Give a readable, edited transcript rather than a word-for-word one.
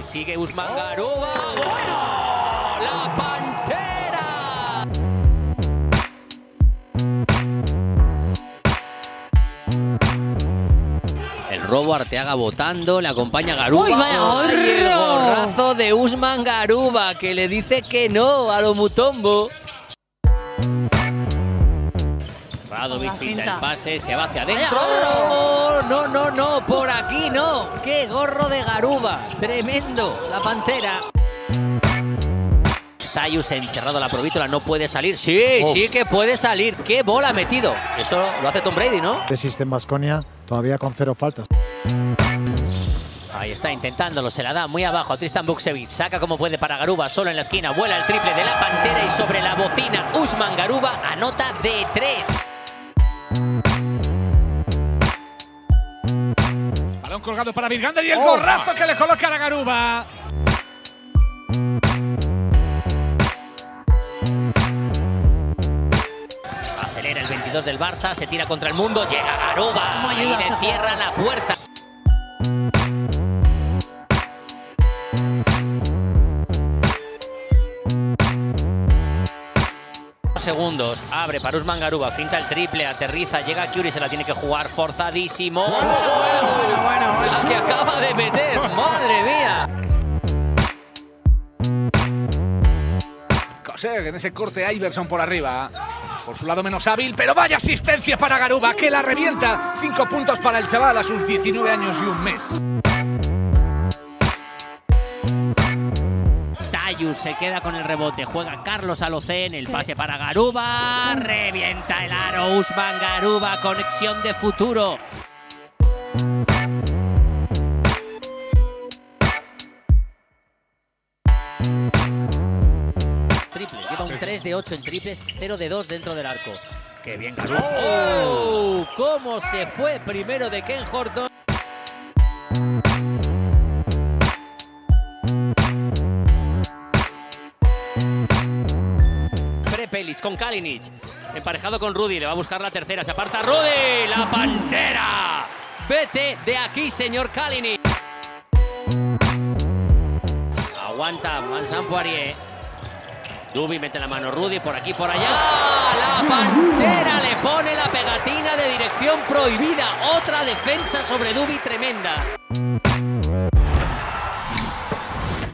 sigue Usman Garuba. ¡Bueno! ¡La Pantera! El robo, Arteaga votando, le acompaña Garuba. ¡Uy, vaya Y el horror! gorrazo de Usman Garuba, que le dice que no a lo Mutombo. Radovic filtra el pase, se va hacia adentro. No, no, no, por aquí no. ¡Qué gorro de Garuba! Tremendo, la Pantera. Staius encerrado a la provítola, no puede salir. Sí, sí que puede salir. ¡Qué bola ha metido! Eso lo hace Tom Brady, ¿no? De System Baskonia, todavía con 0 faltas. Ahí está intentándolo, se la da muy abajo a Tristan Vukcevic. Saca como puede para Garuba, solo en la esquina. Vuela el triple de la Pantera y sobre la bocina Usman Garuba anota de 3. Balón colgado para Virgander y el gorrazo que le coloca a Garuba. Acelera el 22 del Barça, se tira contra el mundo, llega Garuba y le cierra la puerta. Segundos, abre para Usman Garuba, finta el triple, aterriza, llega Curry, se la tiene que jugar forzadísimo. Bueno. La que acaba de meter, madre mía. Coser en ese corte a Iverson por arriba. Por su lado menos hábil, pero vaya asistencia para Garuba, que la revienta. 5 puntos para el chaval a sus 19 años y un mes. Staius se queda con el rebote, juega Carlos Alocén, el pase para Garuba, revienta el aro, Usman Garuba, conexión de futuro. Triple, lleva un 3 de 8 en triples, 0 de 2 dentro del arco. ¡Qué bien Garuba! ¡Oh! ¿Cómo se fue primero de Ken Horton? Prepelic con Kalinic, emparejado con Rudy, le va a buscar la tercera, se aparta Rudy, la Pantera. Vete de aquí, señor Kalinic. Aguanta Vincent Poirier. Dubi mete la mano, Rudy por aquí, por allá. La Pantera le pone la pegatina de dirección prohibida. Otra defensa sobre Dubi tremenda.